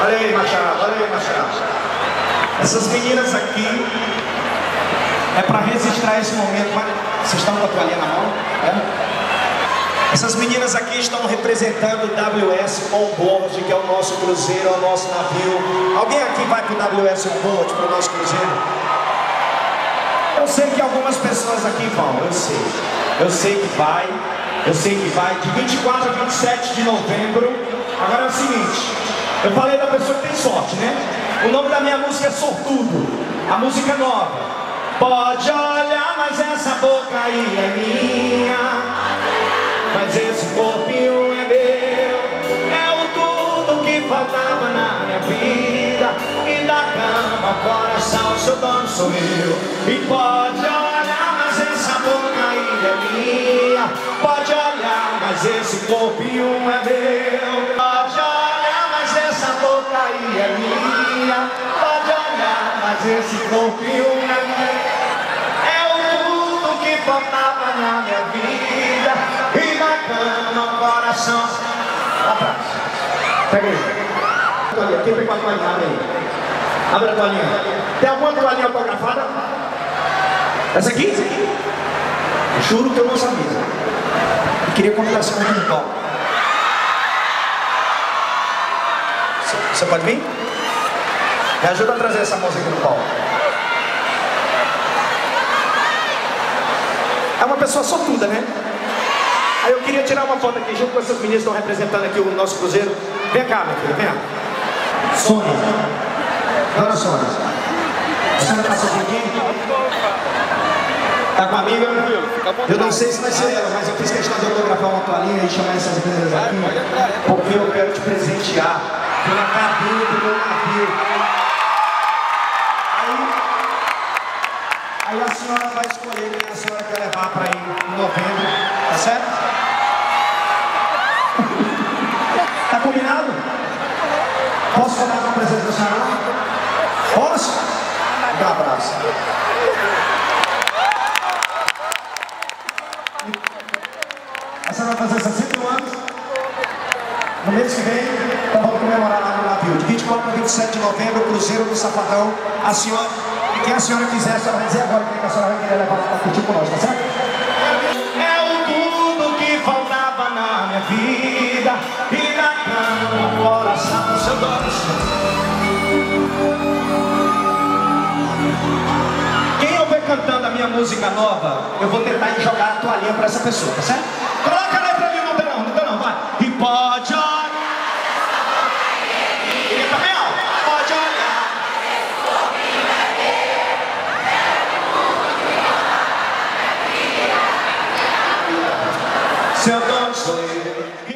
Olha aí, Machado, olha aí, Machado. Essas meninas aqui é para registrar esse momento. Mas vocês estão com a toalhinha na mão? É? Essas meninas aqui estão representando o WS Onboard, que é o nosso cruzeiro, é o nosso navio. Alguém aqui vai para o WS Onboard, para o nosso cruzeiro? Eu sei que algumas pessoas aqui vão, eu sei. Eu sei que vai, de 24 a 27 de novembro. Agora é o seguinte, eu falei da pessoa que tem sorte, né? O nome da minha música é Sortudo, a música nova. Pode olhar, mas essa boca aí é minha, mas esse corpinho é meu. É o tudo que faltava na minha vida, e da cama ao coração seu dono sou eu. E pode olhar, mas essa boca aí é minha. Pode olhar, mas esse corpinho é meu. Pode olhar, mas essa boca aí é minha. Pode olhar, mas esse corpinho é meu. É o tudo que faltava na minha vida, e na cama ao coração. Atrás. Pega aí. Quem pegou a toalhinha? Abre aí. Abre a toalhinha. Tem alguma toalhinha autografada? Essa aqui? Essa aqui? Juro que eu não sabia. Eu queria convidar esse aqui no palco. Você pode vir? Me ajuda a trazer essa moça aqui no palco. É uma pessoa sortuda, né? Aí eu queria tirar uma foto aqui junto com essas meninas que estão representando aqui o nosso cruzeiro. Vem cá, minha filha, vem cá. Sônia. Dona Sônia. A senhora tá sozinha? Tá com a amiga? Eu não sei se vai ser ela, mas eu fiz questão de autografar uma toalhinha e chamar essas meninas aqui, porque eu quero te presentear pela cabine do meu navio. Aí a senhora vai escolher quem a senhora quer levar para ir em novembro, tá certo? Tá combinado? Posso contar com a presença da senhora? Posso? Dá um abraço. A senhora vai fazer 61 anos. No mês que vem, então vamos comemorar lá no navio. De 24 a 27 de novembro, o Cruzeiro do Safadão. A senhora, e quem a senhora quiser, a senhora vai dizer agora quem a senhora vai querer levar para curtir com nós, tá certo? É o tudo que faltava na minha vida, e na cama, no coração, seu dono. Quem eu ver cantando a minha música nova, eu vou tentar jogar a toalhinha para essa pessoa, tá certo? Coloca ela aí pra mim, não, não, vai. E pode olhar. E também, ó, pode olhar. Seu dono sou eu.